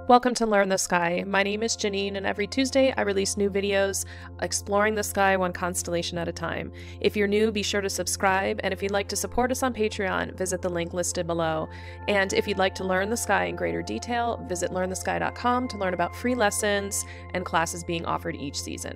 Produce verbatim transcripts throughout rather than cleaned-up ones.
Welcome to Learn the Sky. My name is Janine, and every Tuesday I release new videos exploring the sky one constellation at a time. If you're new, be sure to subscribe, and if you'd like to support us on Patreon, visit the link listed below. And if you'd like to learn the sky in greater detail, visit learn the sky dot com to learn about free lessons and classes being offered each season.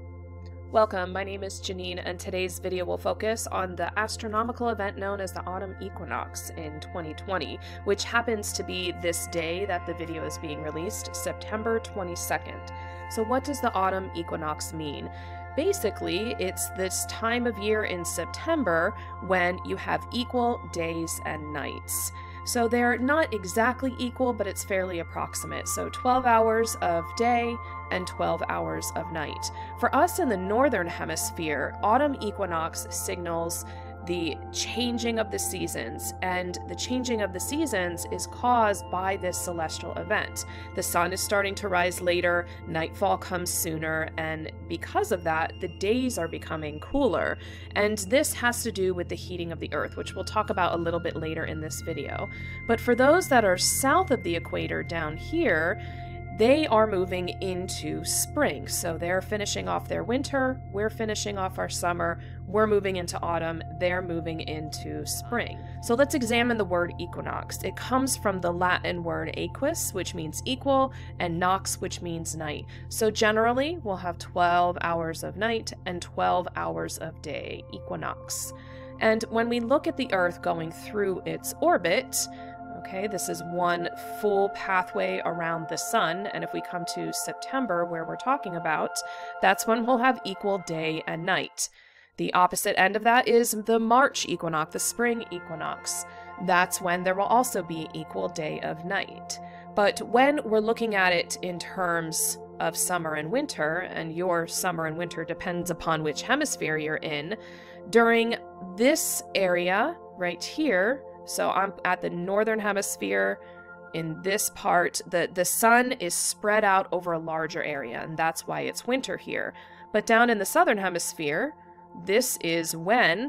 Welcome, my name is Janine, and today's video will focus on the astronomical event known as the Autumn Equinox in twenty twenty, which happens to be this day that the video is being released, September twenty-second. So what does the Autumn Equinox mean? Basically, it's this time of year in September when you have equal days and nights. So they're not exactly equal, but it's fairly approximate. So twelve hours of day and twelve hours of night. For us in the northern hemisphere, autumn equinox signals the changing of the seasons, and the changing of the seasons is caused by this celestial event. The sun is starting to rise later, nightfall comes sooner, and because of that, the days are becoming cooler. And this has to do with the heating of the earth, which we'll talk about a little bit later in this video. But for those that are south of the equator down here, they are moving into spring. So they're finishing off their winter, we're finishing off our summer, we're moving into autumn, they're moving into spring. So let's examine the word equinox. It comes from the Latin word equus, which means equal, and nox, which means night. So generally, we'll have twelve hours of night and twelve hours of day, equinox. And when we look at the Earth going through its orbit, okay, this is one full pathway around the sun, and if we come to September, where we're talking about, that's when we'll have equal day and night. The opposite end of that is the March equinox, the spring equinox. That's when there will also be equal day of night. But when we're looking at it in terms of summer and winter, and your summer and winter depends upon which hemisphere you're in, during this area right here, so I'm at the northern hemisphere. In this part, the, the sun is spread out over a larger area, and that's why it's winter here. But down in the southern hemisphere, this is when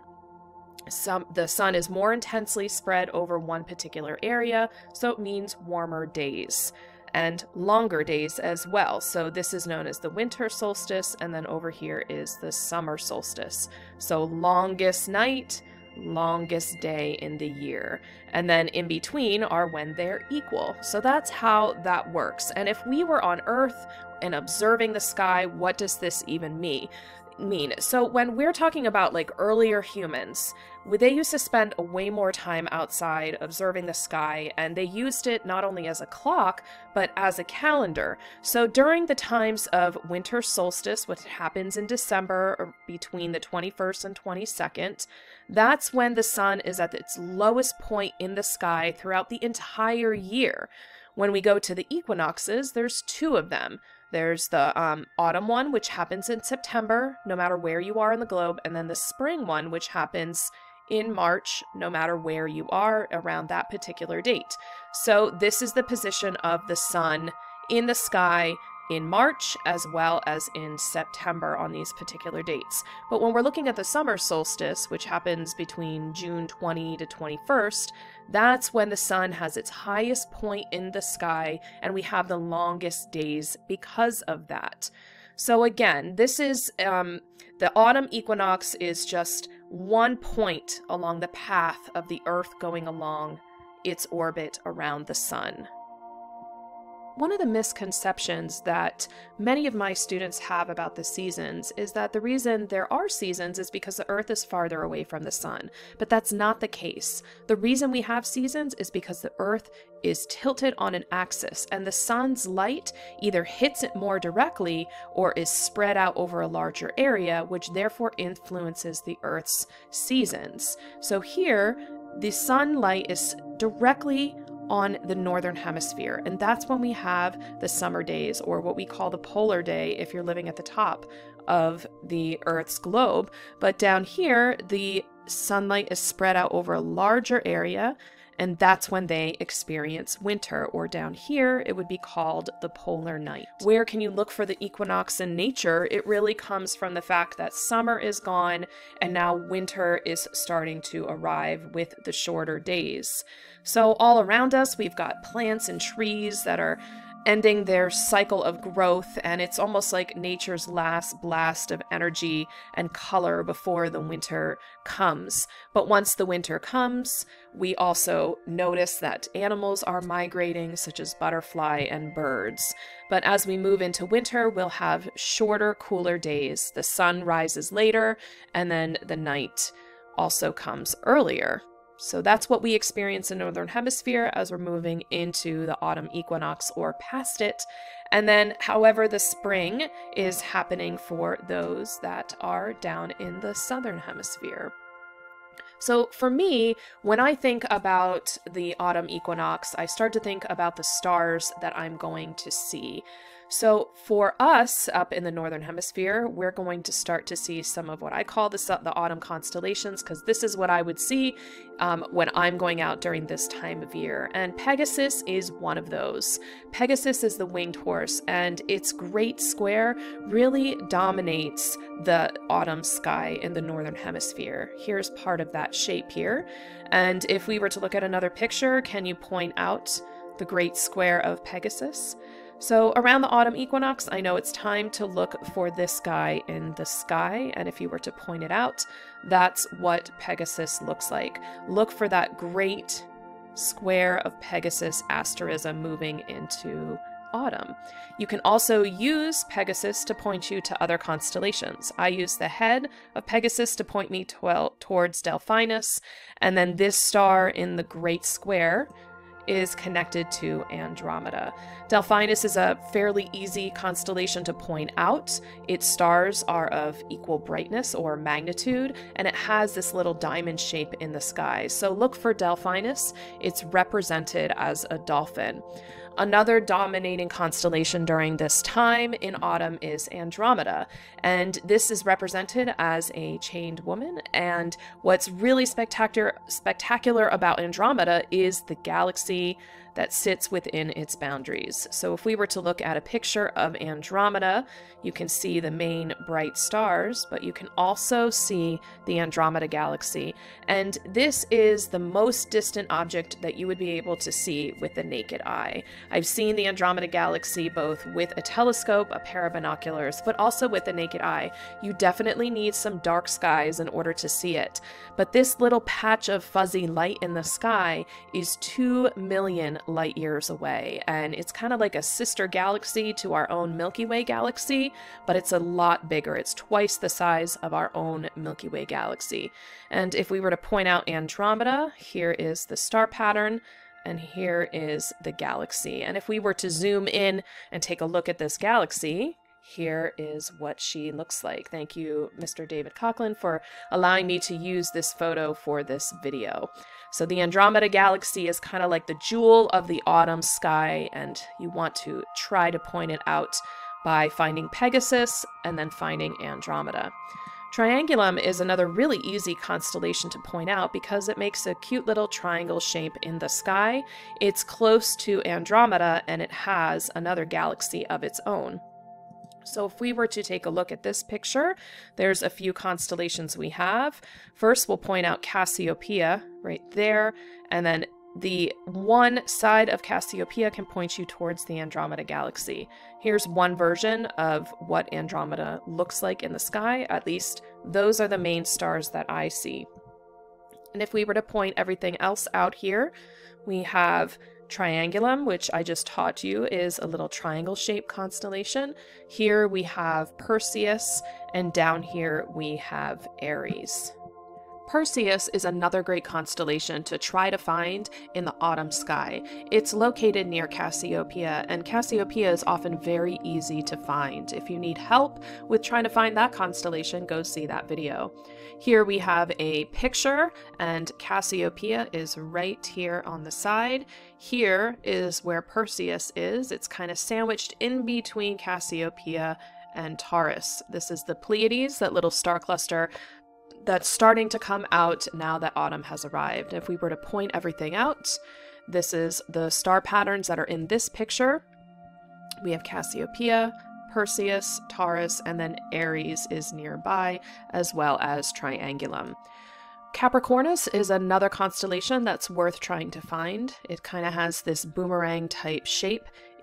some, the sun is more intensely spread over one particular area, so it means warmer days and longer days as well. So this is known as the winter solstice, and then over here is the summer solstice. So longest night, longest day in the year, and then in between are when they're equal. So that's how that works. And if we were on Earth and observing the sky, what does this even mean? mean? So when we're talking about like earlier humans, they used to spend way more time outside observing the sky, and they used it not only as a clock, but as a calendar. So during the times of winter solstice, which happens in December or between the twenty-first and twenty-second, that's when the sun is at its lowest point in the sky throughout the entire year. When we go to the equinoxes, there's two of them. There's the um, autumn one, which happens in September, no matter where you are in the globe, and then the spring one, which happens in March, no matter where you are around that particular date. So this is the position of the sun in the sky in March as well as in September on these particular dates. But when we're looking at the summer solstice, which happens between June twentieth to twenty-first, that's when the sun has its highest point in the sky, and we have the longest days because of that. So again, this is, um, the autumn equinox is just one point along the path of the Earth going along its orbit around the sun. One of the misconceptions that many of my students have about the seasons is that the reason there are seasons is because the Earth is farther away from the sun, but that's not the case. The reason we have seasons is because the Earth is tilted on an axis, and the sun's light either hits it more directly or is spread out over a larger area, which therefore influences the Earth's seasons. So here, the sunlight is directly on the northern hemisphere, and that's when we have the summer days, or what we call the polar day if you're living at the top of the Earth's globe. But down here, the sunlight is spread out over a larger area, and that's when they experience winter, or down here it would be called the polar night. Where can you look for the equinox in nature? It really comes from the fact that summer is gone and now winter is starting to arrive with the shorter days. So all around us we've got plants and trees that are ending their cycle of growth, and it's almost like nature's last blast of energy and color before the winter comes. But once the winter comes, we also notice that animals are migrating, such as butterfly and birds. But as we move into winter, we'll have shorter, cooler days. The sun rises later, and then the night also comes earlier. So that's what we experience in the Northern Hemisphere as we're moving into the autumn equinox or past it. And then, however, the spring is happening for those that are down in the Southern Hemisphere. So for me, when I think about the autumn equinox, I start to think about the stars that I'm going to see. So for us up in the Northern Hemisphere, we're going to start to see some of what I call the, the autumn constellations, because this is what I would see um, when I'm going out during this time of year. And Pegasus is one of those. Pegasus is the winged horse, and its great square really dominates the autumn sky in the Northern Hemisphere. Here's part of that shape here. And if we were to look at another picture, can you point out the great square of Pegasus? So around the autumn equinox, I know it's time to look for this guy in the sky, and if you were to point it out, that's what Pegasus looks like. Look for that great square of Pegasus asterism moving into autumn. You can also use Pegasus to point you to other constellations. I use the head of Pegasus to point me to towards Delphinus, and then this star in the great square is connected to Andromeda. Delphinus is a fairly easy constellation to point out. Its stars are of equal brightness or magnitude, and it has this little diamond shape in the sky. So look for Delphinus. It's represented as a dolphin. Another dominating constellation during this time in autumn is Andromeda, and this is represented as a chained woman. And what's really spectacular spectacular about Andromeda is the galaxy that sits within its boundaries. So if we were to look at a picture of Andromeda, you can see the main bright stars, but you can also see the Andromeda galaxy. And this is the most distant object that you would be able to see with the naked eye. I've seen the Andromeda galaxy both with a telescope, a pair of binoculars, but also with the naked eye. You definitely need some dark skies in order to see it. But this little patch of fuzzy light in the sky is two million light years away, and it's kind of like a sister galaxy to our own Milky Way galaxy, but it's a lot bigger. It's twice the size of our own Milky Way galaxy. And if we were to point out Andromeda, here is the star pattern, and here is the galaxy. And if we were to zoom in and take a look at this galaxy, here is what she looks like. Thank you, Mister David Coughlin, for allowing me to use this photo for this video. So the Andromeda galaxy is kind of like the jewel of the autumn sky, and you want to try to point it out by finding Pegasus and then finding Andromeda. Triangulum is another really easy constellation to point out because it makes a cute little triangle shape in the sky. It's close to Andromeda, and it has another galaxy of its own. So if we were to take a look at this picture, there's a few constellations we have. First, we'll point out Cassiopeia right there, and then the one side of Cassiopeia can point you towards the Andromeda galaxy. Here's one version of what Andromeda looks like in the sky. At least those are the main stars that I see. And if we were to point everything else out here, we have Triangulum, which I just taught you is a little triangle-shaped constellation. Here we have Perseus, and down here we have Aries. Perseus is another great constellation to try to find in the autumn sky. It's located near Cassiopeia, and Cassiopeia is often very easy to find. If you need help with trying to find that constellation, go see that video. Here we have a picture, and Cassiopeia is right here on the side. Here is where Perseus is. It's kind of sandwiched in between Cassiopeia and Taurus. This is the Pleiades, that little star cluster that's starting to come out now that autumn has arrived. If we were to point everything out, this is the star patterns that are in this picture. We have Cassiopeia, Perseus, Taurus, and then Aries is nearby, as well as Triangulum. Capricornus is another constellation that's worth trying to find. It kind of has this boomerang type shape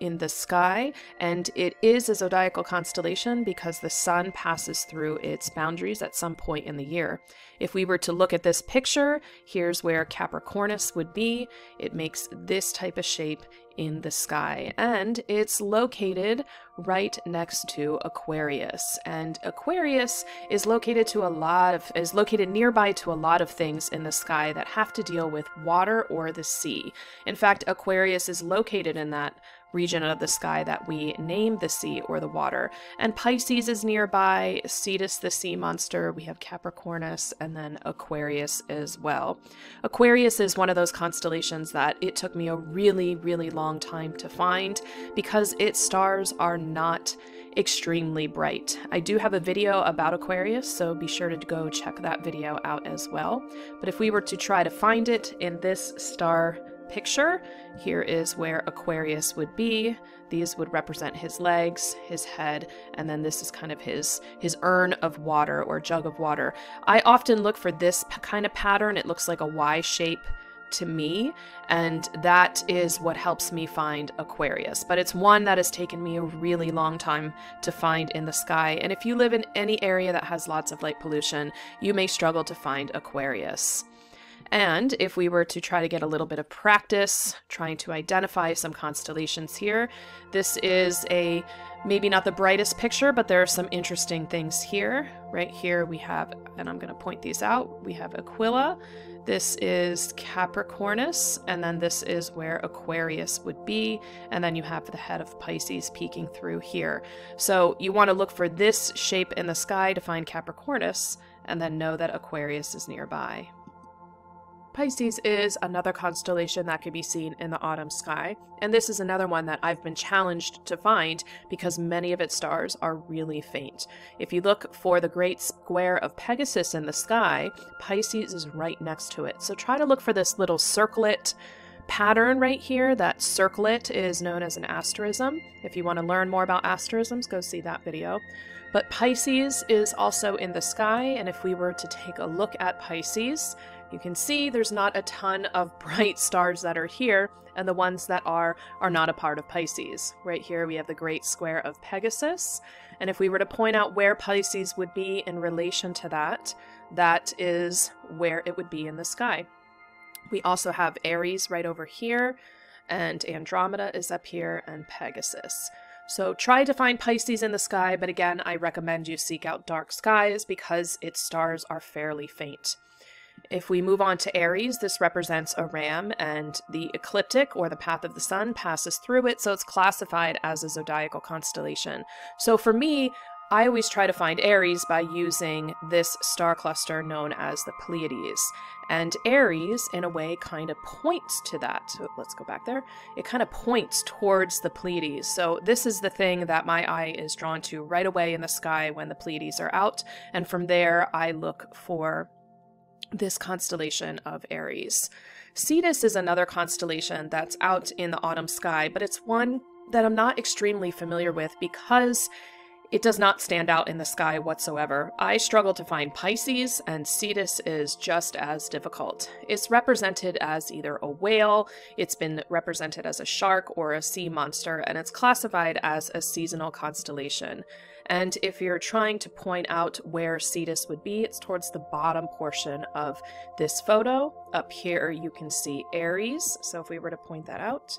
in the sky, and it is a zodiacal constellation because the sun passes through its boundaries at some point in the year. If we were to look at this picture, here's where Capricornus would be. It makes this type of shape in the sky, and it's located right next to Aquarius. And Aquarius is located to a lot of is located nearby to a lot of things in the sky that have to deal with water or the sea. In fact, Aquarius is located in that region of the sky that we name the sea or the water. And Pisces is nearby, Cetus the sea monster, we have Capricornus, and then Aquarius as well. Aquarius is one of those constellations that it took me a really, really long time to find because its stars are not extremely bright. I do have a video about Aquarius, so be sure to go check that video out as well. But if we were to try to find it in this star picture, here is where Aquarius would be. These would represent his legs, his head, and then this is kind of his his urn of water or jug of water. I often look for this kind of pattern. It looks like a Y shape to me, and that is what helps me find Aquarius. But it's one that has taken me a really long time to find in the sky, and if you live in any area that has lots of light pollution, you may struggle to find Aquarius. And if we were to try to get a little bit of practice trying to identify some constellations here, this is a maybe not the brightest picture, but there are some interesting things here. Right here we have, and I'm going to point these out, we have Aquila, this is Capricornus, and then this is where Aquarius would be, and then you have the head of Pisces peeking through here. So you want to look for this shape in the sky to find Capricornus, and then know that Aquarius is nearby. Pisces is another constellation that can be seen in the autumn sky, and this is another one that I've been challenged to find because many of its stars are really faint. If you look for the great square of Pegasus in the sky, Pisces is right next to it. So try to look for this little circlet pattern right here. That circlet is known as an asterism. If you want to learn more about asterisms, go see that video. But Pisces is also in the sky, and if we were to take a look at Pisces, you can see there's not a ton of bright stars that are here, and the ones that are are not a part of Pisces. Right here we have the great square of Pegasus, and if we were to point out where Pisces would be in relation to that, that is where it would be in the sky. We also have Aries right over here, and Andromeda is up here, and Pegasus. So try to find Pisces in the sky, but again, I recommend you seek out dark skies because its stars are fairly faint. If we move on to Aries, this represents a ram, and the ecliptic, or the path of the sun, passes through it, so it's classified as a zodiacal constellation. So for me, I always try to find Aries by using this star cluster known as the Pleiades. And Aries, in a way, kind of points to that. So let's go back there. It kind of points towards the Pleiades. So this is the thing that my eye is drawn to right away in the sky when the Pleiades are out. And from there, I look for this constellation of Aries. Cetus is another constellation that's out in the autumn sky, but it's one that I'm not extremely familiar with because it does not stand out in the sky whatsoever. I struggle to find Pisces, and Cetus is just as difficult. It's represented as either a whale, it's been represented as a shark or a sea monster, and it's classified as a seasonal constellation. And if you're trying to point out where Cetus would be, it's towards the bottom portion of this photo. Up here you can see Aries, so if we were to point that out,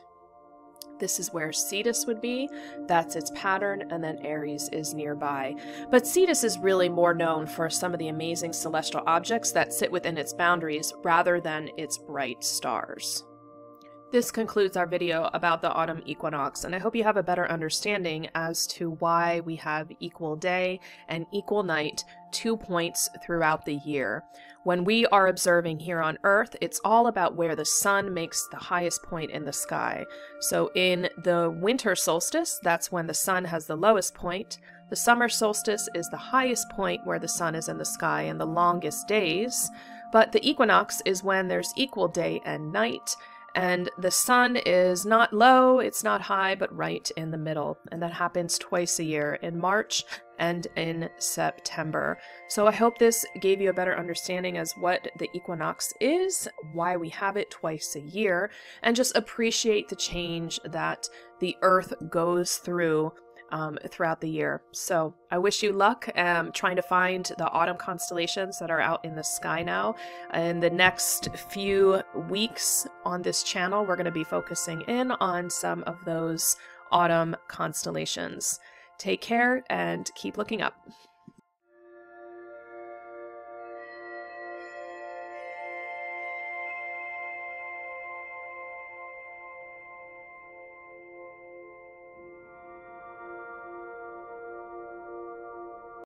this is where Cetus would be. That's its pattern, and then Aries is nearby. But Cetus is really more known for some of the amazing celestial objects that sit within its boundaries rather than its bright stars. This concludes our video about the autumn equinox, and I hope you have a better understanding as to why we have equal day and equal night, two points throughout the year. When we are observing here on Earth, it's all about where the sun makes the highest point in the sky. So in the winter solstice, that's when the sun has the lowest point. The summer solstice is the highest point where the sun is in the sky and the longest days. But the equinox is when there's equal day and night, and the sun is not low, it's not high, but right in the middle. And that happens twice a year, in March and in September. So I hope this gave you a better understanding as what the equinox is, why we have it twice a year, and just appreciate the change that the Earth goes through um, throughout the year. So I wish you luck um, trying to find the autumn constellations that are out in the sky now. In the next few weeks on this channel, we're going to be focusing in on some of those autumn constellations. Take care and keep looking up.